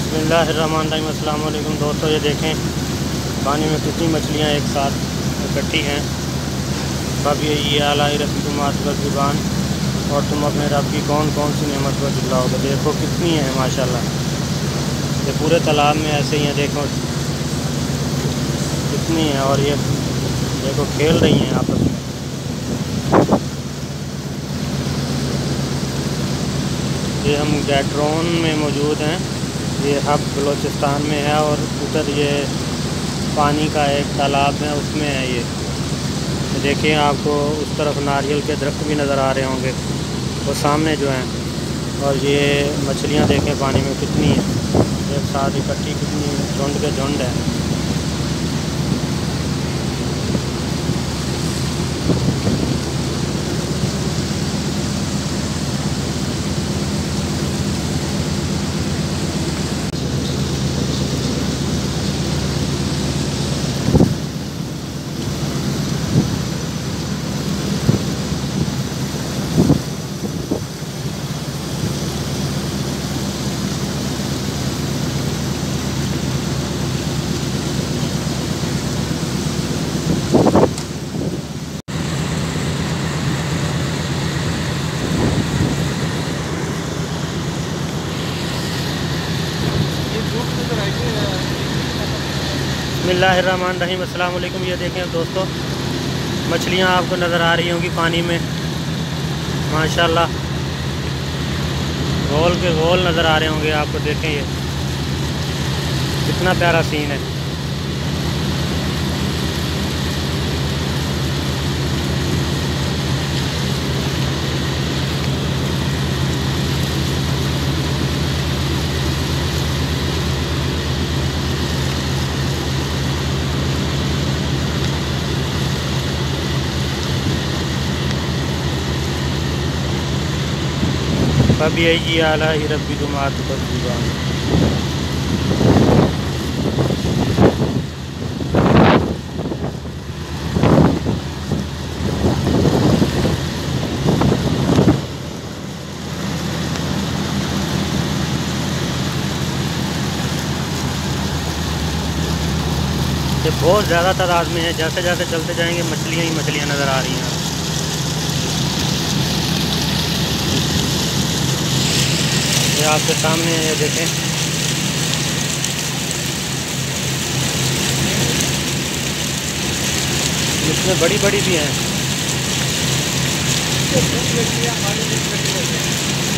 बिस्मिल्लाहिर्रहमानिर्रहीम। अस्सलाम वालेकुम दोस्तों, ये देखें पानी में कितनी मछलियाँ एक साथ इकट्ठी हैं। अब ये आला रब्बिकुम ज़ुबान, और तुम अपने रब की कौन कौन सी नेमत पर झुलाओगे। देखो कितनी हैं माशाल्लाह। ये पूरे तालाब में ऐसे ही हैं, देखो कितनी हैं। और ये देखो खेल रही हैं आपस में। ये हम गैट्रोन में मौजूद हैं। ये हब बलूचिस्तान में है, और उधर ये पानी का एक तालाब है, उसमें है ये। देखिए आपको उस तरफ नारियल के दरख्त भी नज़र आ रहे होंगे, वो सामने जो हैं। और ये मछलियाँ देखें पानी में कितनी हैं, एक साथ इकट्ठी, कितनी झुंड के झुंड है। बिस्मिल्लाहिर्रहमानिर्रहीम। अस्सलाम वालेकुम। ये देखें दोस्तों, मछलियाँ आपको नज़र आ रही होंगी पानी में माशाल्लाह। गोल के गोल नज़र आ रहे होंगे आपको। देखें ये कितना प्यारा सीन है। फबिअय्यि आलाइ रब्बिकुमा तुकज़्ज़िबान। ये बहुत ज़्यादा तादाद में है। जैसे जैसे चलते जाएंगे मछलियाँ ही मछलियाँ नज़र आ रही हैं। ये आपके सामने ये देखें, इसमें बड़ी बड़ी भी हैं।